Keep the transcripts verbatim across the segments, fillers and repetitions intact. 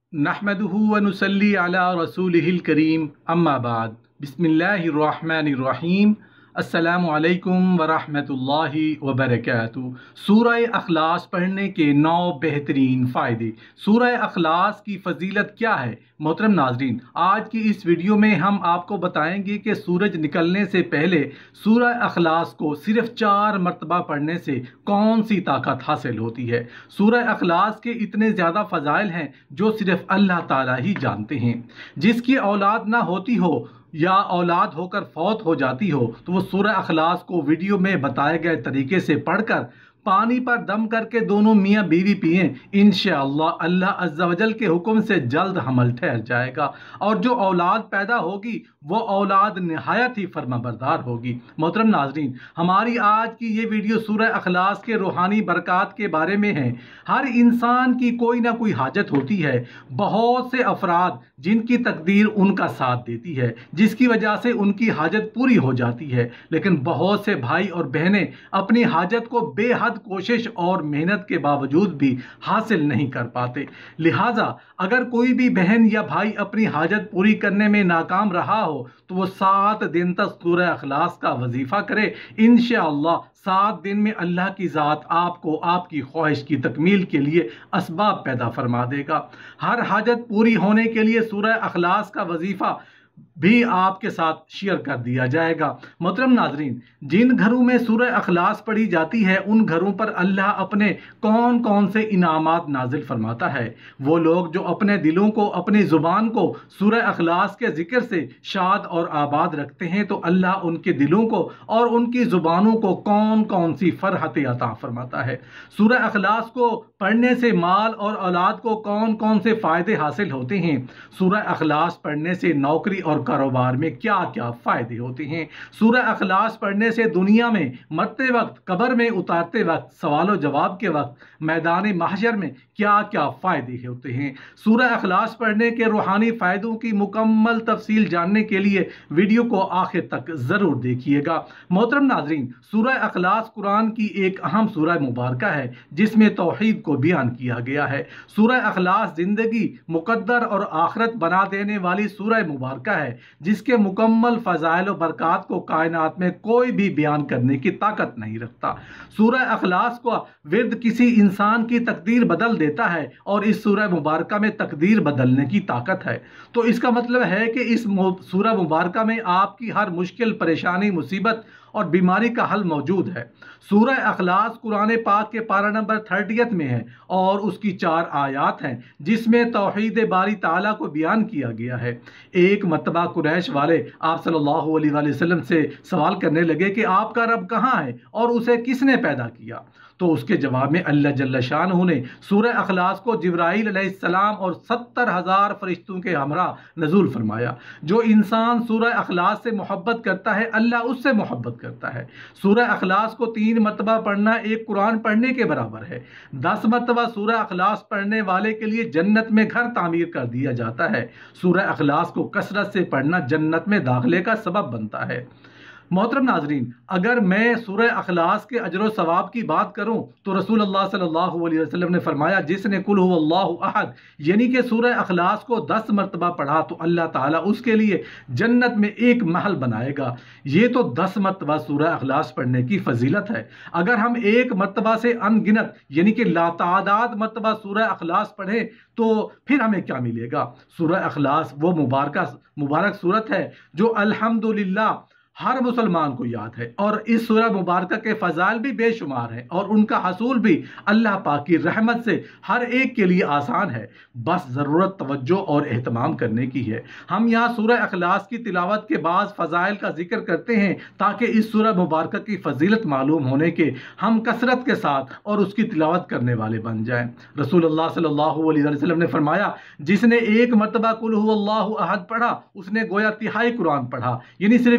नहमदुहु व नुसल्ली अला रसूलिहिल करीम अम्मा बाद बिस्मिल्लाहिर रहमानिर रहीम अस्सलामु अलैकुम व रहमतुल्लाहि व बरकातुहू। सूरह अखलास पढ़ने के नौ बेहतरीन फ़ायदे। सूरह अखलास की फ़जीलत क्या है? मोहतरम नाज़रीन, आज की इस वीडियो में हम आपको बताएंगे कि सूरज निकलने से पहले सूरह अखलास को सिर्फ चार मरतबा पढ़ने से कौन सी ताकत हासिल होती है। सूरह अखलास के इतने ज़्यादा फ़ज़ाइल हैं जो सिर्फ अल्लाह ताला ही जानते हैं। जिसकी औलाद ना होती हो या औलाद होकर फौत हो जाती हो तो वो सूरह अखलास को वीडियो में बताए गए तरीके से पढ़कर पानी पर दम करके दोनों मियाँ बीवी पिएं, इंशाअल्लाह अल्लाह अज़्ज़ा वजल के हुक्म से जल्द हमल ठहर जाएगा और जो औलाद पैदा होगी वो औलाद निहायत ही फर्माबरदार होगी। मोहतरम नाज़रीन, हमारी आज की ये वीडियो सूरह अखलास के रूहानी बरक़ात के बारे में है। हर इंसान की कोई ना कोई हाजत होती है। बहुत से अफराद जिनकी तकदीर उनका साथ देती है, जिसकी वजह से उनकी हाजत पूरी हो जाती है, लेकिन बहुत से भाई और बहनें अपनी हाजत को बेहद कोशिश और मेहनत के बावजूद भी हासिल नहीं कर पाते। लिहाजा अगर कोई भी बहन या भाई अपनी हाजत पूरी करने में नाकाम रहा हो तो वो सात दिन तक सूरह अखलास का वजीफा करे। इंशाअल्लाह सात दिन में अल्लाह की ज़ात आपको आपकी ख्वाहिश की तकमील के लिए असबाब पैदा फरमा देगा। हर हाजत पूरी होने के लिए सूरह अखलास का वजीफा भी आपके साथ शेयर कर दिया जाएगा। मोहतरम नाजरीन, जिन घरों में सूरह अखलास पढ़ी जाती है उन घरों पर अल्लाह अपने कौन कौन से इनामात नाजिल फरमाता है। वो लोग जो अपने दिलों को, अपनी ज़ुबान को सूरह अखलास के ज़िक्र से शाद और आबाद रखते हैं तो अल्लाह उनके दिलों को और उनकी ज़ुबानों को कौन कौन सी फरहत अता फरमाता है। सूरह अखलास को पढ़ने से माल और औलाद को कौन कौन से फ़ायदे हासिल होते हैं। सूरह अखलास पढ़ने से नौकरी और कारोबार में क्या क्या फ़ायदे होते हैं। सूरह अखलास पढ़ने से दुनिया में मरते वक्त, कब्र में उतारते वक्त, सवाल जवाब के वक्त, मैदान महशर में क्या क्या फ़ायदे होते हैं। सूरह अखलास पढ़ने के रूहानी फ़ायदों की मुकम्मल तफसील जानने के लिए वीडियो को आखिर तक ज़रूर देखिएगा। मोहतरम नाज़रीन, सूरह अखलास कुरान की एक अहम सूरह मुबारक है जिसमें तौहीद को बयान किया गया है। सूरह अखलास ज़िंदगी, मुकद्दर और आखिरत बना देने वाली सूरह मुबारक है जिसके मुकम्मल फ़ज़ाइल और बरक़ात को कायनात में कोई भी बयान करने की ताकत नहीं रखता। सूरह अखलास को विर्द किसी इंसान की तकदीर बदल देता है और इस सूरह मुबारक में तकदीर बदलने की ताकत है। तो इसका मतलब है कि इस सूरह मुबारक में आपकी हर मुश्किल, परेशानी, मुसीबत और बीमारी का हल मौजूद है। सूरह अखलास कुरान पाक के पारा नंबर तीस में है और उसकी चार आयात हैं जिसमें तौहीद बारी ताला को बयान किया गया है। एक मरतबा कुरैश वाले आप सल्लल्लाहु अलैहि वसल्लम से सवाल करने लगे कि आपका रब कहाँ है और उसे किसने पैदा किया। तो उसके जवाब में अल्लाह जल्ल शानहू ने सूरह अखलास को जिब्राईल अलैहिस्सलाम और सत्तर हज़ार फरिश्तों के हमरा नज़ूल फरमाया। जो इंसान सूरह अखलास से मोहब्बत करता है अल्लाह उससे मोहब्बत करता है। सूरह अखलास को तीन मरतबा पढ़ना एक कुरान पढ़ने के बराबर है। दस मरतबा सूरह अखलास पढ़ने वाले के लिए जन्नत में घर तामीर कर दिया जाता है। सूरह अखलास को कसरत से पढ़ना जन्नत में दाखिले का सबब बनता है। मोहतरम नाजरीन, अगर मैं सूरह अखलास के अजर व सवाब की बात करूं तो रसूल अल्लाह सल्लल्लाहु अलैहि वसल्लम ने फरमाया, जिसने कुल हुवल्लाहु अहद यानी कि सूरह अखलास को दस मरतबा पढ़ा तो अल्लाह ताला उसके लिए जन्नत में एक महल बनाएगा। ये तो दस मरतबा सूरह अखलास पढ़ने की फजीलत है। अगर हम एक मरतबा से अनगिनत यानी कि लातादाद मरतबा सूरह अखलास पढ़ें तो फिर हमें क्या मिलेगा। सूरह अखलास वो मुबारक मुबारक सूरत है जो अल्हम्दुलिल्लाह हर मुसलमान को याद है और इस सूरह मुबारक के फ़ज़ाइल भी बेशुमार हैं और उनका हसूल भी अल्लाह पाक की रहमत से हर एक के लिए आसान है। बस ज़रूरत तवज्जो और एहतमाम करने की है। हम यहाँ सूरह अखलास की तिलावत के बाद फ़ज़ाइल का जिक्र करते हैं ताकि इस सूरह मुबारक की फ़जीलत मालूम होने के हम कसरत के साथ और उसकी तिलावत करने वाले बन जाएं। रसूलुल्लाह सल्लल्लाहु अलैहि वसल्लम ने फरमाया, जिसने एक मरतबा कुल हुवल्लाहु अहद पढ़ा उसने गोया तिहाई कुरान पढ़ा, यानी सिर्फ एक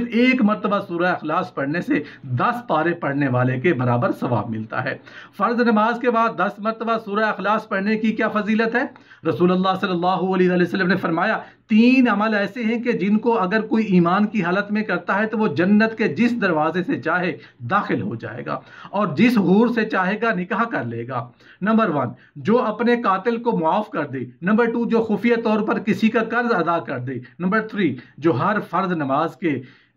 مرتبہ سورہ اخلاص پڑھنے سے دس پارے پڑھنے والے کے برابر ثواب ملتا ہے۔ فرض نماز کے بعد دس مرتبہ سورہ اخلاص پڑھنے کی کیا فضیلت ہے؟ رسول اللہ صلی اللہ علیہ وسلم نے فرمایا تین عمل ایسے ہیں کہ جن کو اگر کوئی ایمان کی حالت میں کرتا ہے تو وہ جنت کے جس دروازے سے چاہے داخل ہو جائے گا اور جس حور سے چاہے گا نکاح کر لے گا۔ نمبر ون، جو اپنے قاتل کو معاف کر دے۔ نمبر ٹو، جو خفیہ طور پر کسی کا قرض ادا کر دے۔ نمبر تھری، جو ہر فرض نماز کے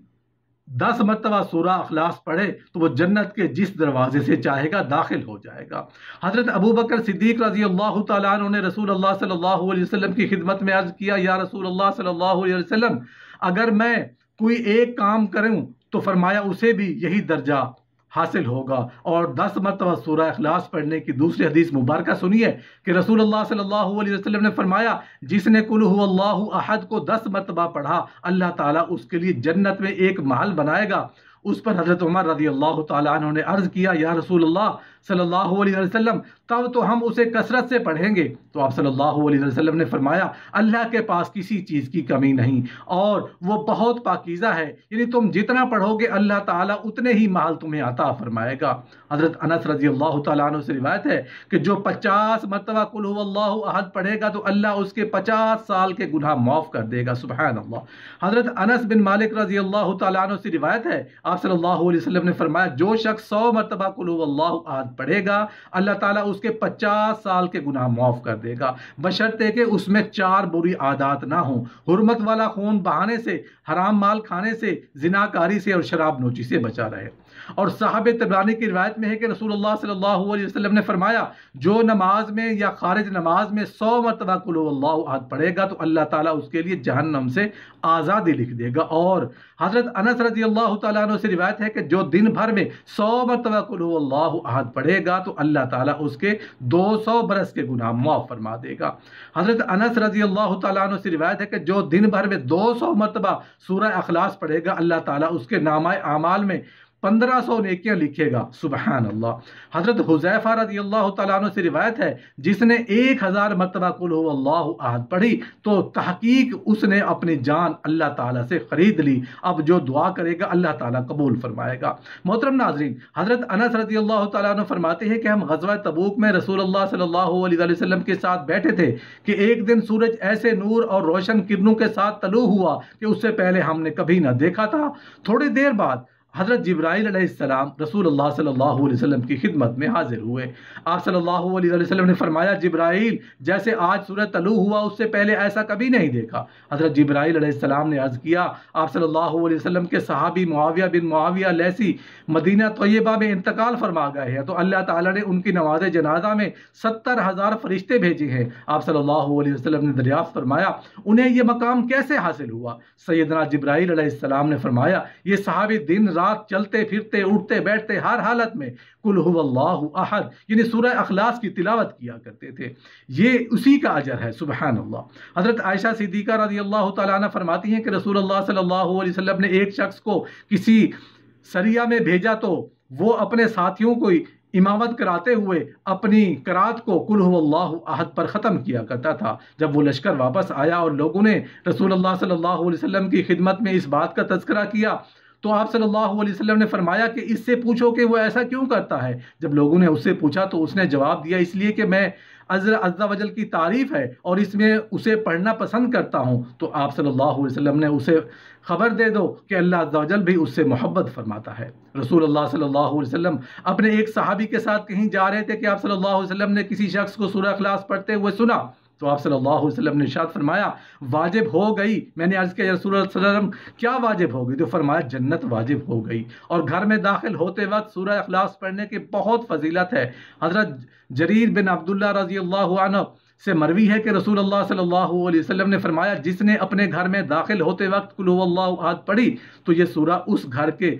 دس مرتبہ سورہ اخلاص پڑھے تو وہ جنت کے جس دروازے سے چاہے گا داخل ہو جائے گا۔ حضرت ابو بکر صدیق رضی اللہ تعالیٰ عنہ نے رسول اللہ صلی اللہ علیہ وسلم کی خدمت میں عرض کیا، یا رسول اللہ صلی اللہ علیہ وسلم، اگر میں کوئی ایک کام کروں تو فرمایا اسے بھی یہی درجہ حاصل ہوگا۔ اور دس مرتبہ سورہ اخلاص پڑھنے کی دوسری حدیث مبارکہ سنیے کہ رسول اللہ صلی اللہ علیہ وسلم نے فرمایا جس نے قل هو اللہ احد کو دس مرتبہ پڑھا اللہ تعالیٰ اس کے لیے جنت میں ایک محل بنائے گا۔ اس پر حضرت عمر رضی اللہ تعالیٰ عنہ نے عرض کیا، یا رسول اللہ صلی اللہ علیہ وسلم، تب تو ہم اسے کثرت سے پڑھیں گے۔ تو آپ صلی اللہ علیہ وسلم نے فرمایا اللہ کے پاس کسی چیز کی کمی نہیں اور وہ بہت پاکیزہ ہے، یعنی تم جتنا پڑھو گے اللہ تعالیٰ اتنے ہی محل تمہیں عطا فرمائے گا۔ حضرت انس رضی اللہ تعالیٰ عنہ سے روایت ہے کہ جو پچاس مرتبہ قل هو اللہ احد پڑھے گا تو اللہ اس کے پچاس سال کے گناہ معاف کر دے گا۔ سبحان اللہ۔ حضرت انس بن مالک رضی اللہ تعالیٰ عنہ سے روایت ہے آپ صلی اللہ علیہ وسلم نے فرمایا جو شخص سو مرتبہ قل هو اللہ احد پڑھے گا اللہ تعالیٰ اس کے پچاس سال کے گناہ معاف کر دے گا، بشرطے کہ اس میں چار بری عادات نہ ہوں، حرمت والا خون بہانے سے، حرام مال کھانے سے، زناکاری سے اور شراب نوشی سے بچا رہے۔ اور صحابہ طبرانی کی روایت میں ہے کہ رسول اللہ صلی اللہ علیہ وسلم نے فرمایا جو نماز میں یا خارج نماز میں سو مرتبہ قل هو اللہ احد پڑھے گا تو اللہ تعالیٰ اس کے لیے جہنم سے آزادی لکھ دے گا۔ اور حضرت انس رضی اللہ تعالیٰ عنہ سے روایت ہے کہ جو دن بھر میں سو مرتبہ قل هو اللہ احد پڑھے گا تو اللہ تعالیٰ اس کے دو سو برس کے گناہ معاف فرما دے گا۔ حضرت انس رضی اللہ تعالیٰ عنہ سے روایت ہے کہ جو دن بھر میں دو سو مرتبہ سورہ اخلاص پڑھے گا اللہ تعالیٰ اس کے نامہ اعمال میں پندرہ سو نیکیاں لکھے گا۔ سبحان اللہ۔ حضرت حذیفہ رضی اللہ تعالیٰ عنہ سے روایت ہے جس نے ایک ہزار مرتبہ قل هو اللہ احد پڑھی تو تحقیق اس نے اپنی جان اللہ تعالیٰ سے خرید لی، اب جو دعا کرے گا اللہ تعالیٰ قبول فرمائے گا۔ محترم ناظرین، حضرت انس رضی اللہ تعالیٰ عنہ فرماتے ہیں کہ ہم غزوہ تبوک میں رسول اللہ صلی اللہ علیہ وسلم کے ساتھ بیٹھے تھے کہ ایک دن سورج ایسے نور اور روشن کرنوں کے ساتھ طلوع ہوا کہ اس سے پہلے ہم نے کبھی نہ دیکھا تھا۔ تھوڑی دیر بعد حضرت جبرائیل علیہ السلام رسول اللہ صلی اللہ علیہ وسلم کی خدمت میں حاضر ہوئے۔ آپ صلی اللہ علیہ وسلم نے فرمایا جبرائیل جیسے آج سورج طلوع ہوا اس سے پہلے ایسا کبھی نہیں دیکھا۔ حضرت جبرائیل علیہ السلام نے عرض کیا آپ صلی اللہ علیہ وسلم کے صحابی معاویہ بن معاویہ لیثی مدینہ طیبہ میں انتقال فرما گئے ہیں تو اللہ تعالیٰ نے ان کی نماز جنازہ میں ستر ہزار فرشتے بھیجے ہیں۔ آپ صلی اللہ علیہ وسلم نے دریافت فرمایا انہیں یہ مقام کیسے حاصل ہوا؟ سیدنا جبرائیل علیہ السلام نے فرمایا یہ صحابی دن رات چلتے پھرتے اٹھتے بیٹھتے ہر حالت میں قل هو اللہ احد یعنی سورہ اخلاص کی تلاوت کیا کرتے تھے، یہ اسی کا اجر ہے۔ سبحان اللہ۔ حضرت عائشہ صدیقہ رضی اللہ تعالیٰ عنہ فرماتی ہیں کہ رسول اللہ صلی اللہ علیہ وسلم نے ایک شخص کو کسی سریہ میں بھیجا تو وہ اپنے ساتھیوں کو امامت کراتے ہوئے اپنی قرات کو قل هو اللہ احد پر ختم کیا کرتا تھا۔ جب وہ لشکر واپس آیا اور لوگوں نے رسول اللہ صلی اللہ علیہ وسلم کی خدمت میں اس بات کا تذکرہ کیا تو آپ صلی اللہ علیہ وسلم نے فرمایا کہ اس سے پوچھو کہ وہ ایسا کیوں کرتا ہے۔ جب لوگوں نے اس سے پوچھا تو اس نے جواب دیا اس لیے کہ میں عز وجل کی تعریف ہے اور اس میں اسے پڑھنا پسند کرتا ہوں۔ تو آپ صلی اللہ علیہ وسلم نے اسے خبر دے دو کہ اللہ عز وجل بھی اس سے محبت فرماتا ہے۔ رسول اللہ صلی اللہ علیہ وسلم اپنے ایک صحابی کے ساتھ کہیں جا رہے تھے کہ آپ صلی اللہ علیہ وسلم نے کسی شخص کو سورہ اخلاص پڑھتے ہوئے سنا تو آپ صلی اللہ علیہ وسلم نے ارشاد فرمایا واجب ہو گئی۔ میں نے عرض کیا یا رسول اللہ صلی اللہ علیہ وسلم کیا واجب ہو گئی؟ تو فرمایا جنت واجب ہو گئی۔ اور گھر میں داخل ہوتے وقت سورہ اخلاص پڑھنے کی بہت فضیلت ہے۔ حضرت جریر بن عبداللہ رضی اللہ عنہ سے مروی ہے کہ رسول اللہ صلی اللہ علیہ وسلم نے فرمایا جس نے اپنے گھر میں داخل ہوتے وقت قل هو اللہ احد پڑھی تو یہ سورہ اس گھر کے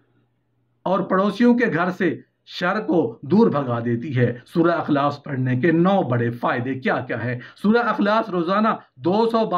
اور پڑوسیوں کے گھر سے شر کو دور بھگا دیتی ہے۔ سورہ اخلاص پڑھنے کے نو بڑے فائدے کیا کیا ہیں؟ سورہ اخلاص روزانہ دو سو بار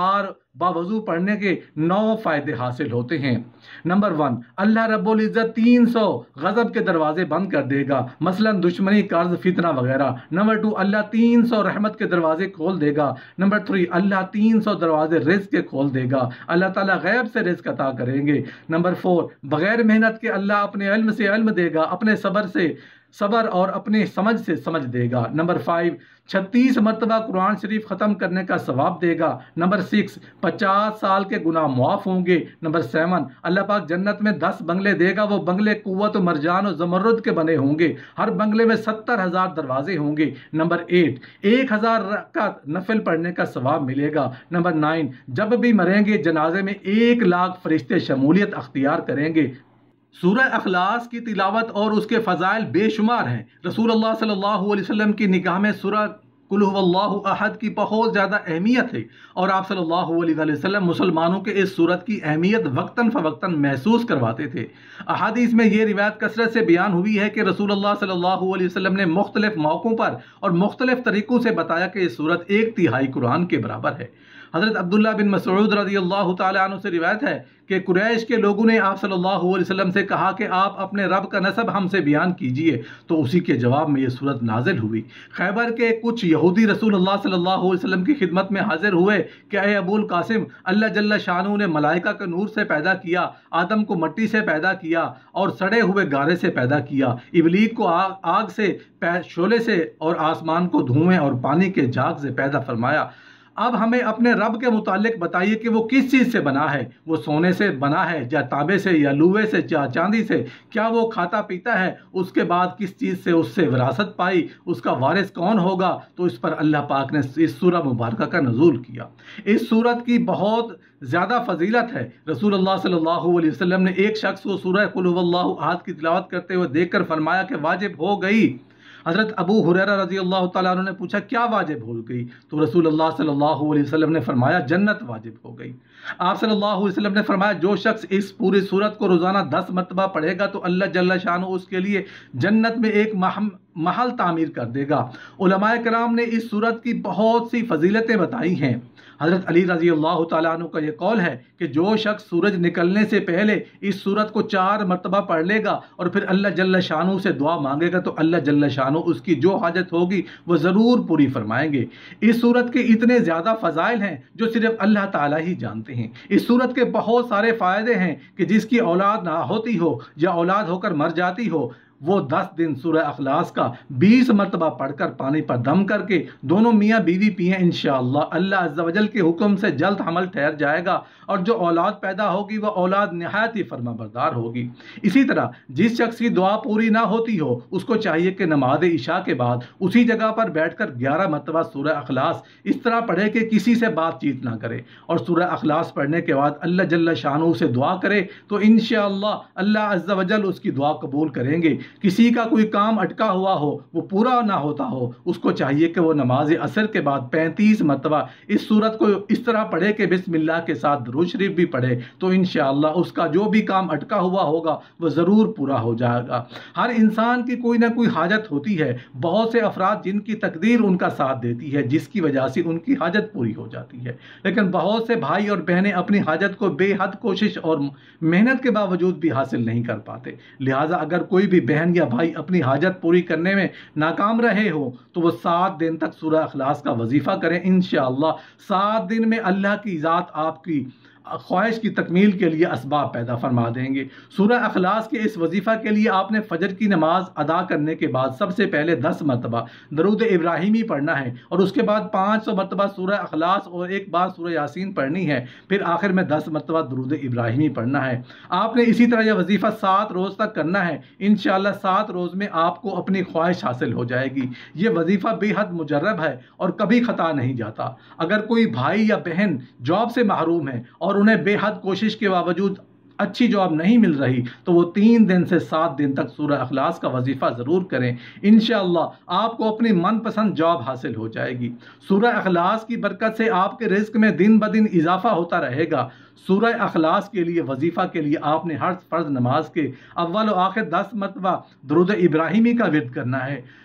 बावजू पढ़ने के नौ फ़ायदे हासिल होते हैं। नंबर वन, अल्लाह रब्बुल इज़्ज़त तीन सौ गज़ब के दरवाजे बंद कर देगा, मसलन दुश्मनी, कर्ज, फितना वगैरह। नंबर टू, अल्लाह तीन सौ रहमत के दरवाजे खोल देगा। नंबर थ्री, अल्लाह तीन सौ दरवाजे रिज़्क़ के खोल देगा, अल्लाह ताला गैब से रिज़्क़ अता करेंगे। नंबर फोर, बगैर मेहनत के अल्लाह अपने इल्म से इल्म देगा, अपने सब्र से सबर और अपने समझ से समझ देगा। नंबर फाइव, छत्तीस मरतबा कुरान शरीफ ख़त्म करने का सवाब देगा। नंबर सिक्स, पचास साल के गुनाह मुआफ़ होंगे। नंबर सेवन, अल्लाह पाक जन्नत में दस बंगले देगा, वो बंगले कुव्वत और मरजान और ज़मरुद के बने होंगे, हर बंगले में सत्तर हज़ार दरवाजे होंगे। नंबर एट, एक हज़ार रकात नफिल पढ़ने का सवाब मिलेगा। नंबर नाइन, जब भी मरेंगे जनाजे में एक लाख फरिश्ते शमूलियत अख्तियार करेंगे। सूरह अखलास की तिलावत और उसके फ़ज़ाइल बेशुमार हैं। रसूलुल्लाह सल्लल्लाहु अलैहि वसल्लम की निगाह में सूरह कुल हुवल्लाहु अहद की बहुत ज़्यादा अहमियत है और आप सल्लल्लाहु अलैहि वसल्लम मुसलमानों के इस सूरत की अहमियत वक्तन फ़वक्तन महसूस करवाते थे। अहादीस में ये रिवायत कसरत से बयान हुई है कि रसूलुल्लाह सल्लल्लाहु अलैहि वसल्लम ने मुख्तलिफ मौक़ों पर और मुख्तलिफ तरीक़ों से बताया कि ये सूरत एक तिहाई कुरान के बराबर है। हज़रत अब्दुल्ला बिन मसऊद रज़ियल्लाहु ताला अन्हु से रिवायत है कि कुरैश के लोगों ने आप सल्लल्लाहु अलैहि वसल्लम से कहा कि आप अपने रब का नसब हमसे बयान कीजिए, तो उसी के जवाब में ये सूरत नाजिल हुई। खैबर के कुछ यहूदी रसूलुल्लाह सल्लल्लाहु अलैहि वसल्लम की खिदमत में हाजिर हुए कि ए अबुल कासिम, अल्लाह जल्ल शानू ने मलाइका के नूर से पैदा किया, आदम को मट्टी से पैदा किया और सड़े हुए गारे से पैदा किया, इबलीस को आग, आग से, शोले से और आसमान को धुएं और पानी के झाग से पैदा फरमाया। अब हमें अपने रब के मुतालिक बताइए कि वो किस चीज़ से बना है, वो सोने से बना है या तांबे से या लूहे से या चांदी से, क्या वो खाता पीता है, उसके बाद किस चीज़ से उससे विरासत पाई, उसका वारिस कौन होगा। तो इस पर अल्लाह पाक ने इस सूरह मुबारक का नज़ूल किया। इस सूरत की बहुत ज़्यादा फजीलत है। रसूलुल्लाह सल्लल्लाहु अलैहि वसल्लम ने एक शख्स को सूरह कुल हुवल्लाहु अहद की तिलावत करते हुए देखकर फरमाया कि वाजिब हो गई। हज़रत अबू हुरैरा रज़ियल्लाहु ताला अन्हु ने पूछा क्या वाजिब हो गई, तो रसूलुल्लाह सल्लल्लाहु अलैहि वसल्लम ने फरमाया जन्नत वाजिब हो गई। आप सल्लल्लाहु अलैहि वसल्लम ने फरमाया जो शख्स इस पूरी सूरत को रोज़ाना दस मरतबा पढ़ेगा तो अल्लाह जल्ल शानु उसके लिए जन्नत में एक महल तामीर कर देगा। उलमाए किराम ने इस सूरत की बहुत सी फजीलतें बताई हैं। हज़रत अली रज़ियल्लाहु ताला अन्हु का ये कौल है कि जो शख्स सूरज निकलने से पहले इस सूरत को चार मरतबा पढ़ लेगा और फिर अल्लाह जल्ल शानु से दुआ मांगेगा तो अल्लाह जल्ल शानु उसकी जो हाजत होगी वो ज़रूर पूरी फरमाएंगे। इस सूरत के इतने ज़्यादा फ़ज़ाइल हैं जो सिर्फ अल्लाह ताला ही जानते हैं। इस सूरत के बहुत सारे फ़ायदे हैं कि जिसकी औलाद ना होती हो या औलाद होकर मर जाती हो, वो दस दिन सूरह अखलास का बीस मरतबा पढ़कर पानी पर दम करके दोनों मियाँ बीवी पिए, इंशाअल्लाह अल्लाह अज़्ज़ा वजल के हुक्म से जल्द हमल ठहर जाएगा और जो औलाद पैदा होगी वह औलाद निहायत ही फर्माबरदार होगी। इसी तरह जिस शख्स की दुआ पूरी ना होती हो उसको चाहिए कि नमाज इशा के बाद उसी जगह पर बैठकर ग्यारह मरतबा सूरह अखलास इस तरह पढ़े कि किसी से बातचीत ना करे और सूरह अखलास पढ़ने के बाद अल्लाह जल्ल शानु से दुआ करे तो इंशाअल्लाह अल्लाह अज़्ज़ा वजल उसकी दुआ कबूल करेंगे। किसी का कोई काम अटका हुआ हो, वो पूरा ना होता हो, उसको चाहिए कि वो नमाज असर के बाद पैंतीस मरतबा इस सूरत को इस तरह पढ़े कि बिस्मिल्लाह के साथ दुरूद शरीफ भी पढ़े तो इंशाअल्लाह उसका जो भी काम अटका हुआ होगा वो ज़रूर पूरा हो जाएगा। हर इंसान की कोई ना कोई हाजत होती है, बहुत से अफराद जिनकी तकदीर उनका साथ देती है जिसकी वजह से उनकी हाजत पूरी हो जाती है, लेकिन बहुत से भाई और बहनें अपनी हाजत को बेहद कोशिश और मेहनत के बावजूद भी हासिल नहीं कर पाते। लिहाजा अगर कोई भी बहन या भाई अपनी हाजत पूरी करने में नाकाम रहे हो तो वो सात दिन तक सूरह अखलास का वजीफा करें। इंशाअल्लाह सात दिन में अल्लाह की ज़ात आपकी ख्वाहिश की तकमील के लिए असबाब पैदा फरमा देंगे। सूरह अखलास के इस वजीफ़ा के लिए आपने फजर की नमाज अदा करने के बाद सबसे पहले दस मरतबा दरूद इब्राहिमी पढ़ना है और उसके बाद पाँच सौ मरतबा सूरह अखलास और एक बार सूरह यासीन पढ़नी है, फिर आखिर में दस मरतबा दरूद इब्राहिमी पढ़ना है। आपने इसी तरह यह वजीफ़ा सात रोज़ तक करना है। इंशाअल्लाह सात रोज़ में आपको अपनी ख्वाहिश हासिल हो जाएगी। ये वजीफ़ा बेहद मुजर्रब है और कभी ख़ता नहीं जाता। अगर कोई भाई या बहन जॉब से महरूम है और उन्हें बेहद कोशिश के बावजूद अच्छी जॉब नहीं मिल रही तो वो तीन दिन से सात दिन तक सूरह अखलास का वजीफ़ा ज़रूर करें। इंशाअल्लाह आपको अपनी मनपसंद जॉब हासिल हो जाएगी। सूरह अखलास की बरकत से आपके रिज़्क़ में दिन ब दिन इजाफा होता रहेगा। सूरह अखलास के लिए वजीफ़ा के लिए आपने हर फ़र्ज़ नमाज के अव्वल व आखिर दस मरतबा दरूद इब्राहिमी का विर्द करना है।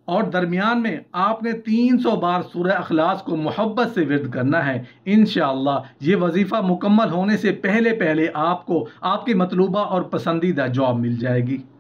اور درمیان میں آپ نے تین سو بار سورہ اخلاص کو محبت سے ورد کرنا ہے۔ انشاءاللہ یہ وظیفہ مکمل ہونے سے پہلے پہلے آپ کو آپ کی مطلوبہ اور پسندیدہ جاب مل جائے گی۔